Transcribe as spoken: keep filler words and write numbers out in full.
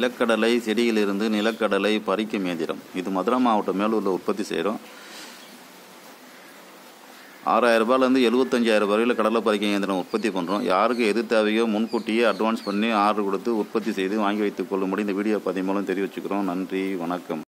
நிலக்கடலை செடியிலிருந்து நிலக்கடலை பறிக்கும் இயந்திரம். இது மதுரை மாவட்டம் மேலூரில் உற்பத்தி செய்கிறோம். ஆறாயிரம் ரூபாயிலேருந்து எழுபத்தஞ்சாயிரம் வரையில் கடலை பறிக்கும் இயந்திரம் உற்பத்தி பண்ணுறோம். யாருக்கு எது தேவையோ முன்கூட்டியே அட்வான்ஸ் பண்ணி ஆர்டர் கொடுத்து உற்பத்தி செய்து வாங்கி வைத்துக் கொள்ளும்படி இந்த வீடியோ பதிவு மூலம் தெரிவிச்சுக்கிறோம். நன்றி, வணக்கம்.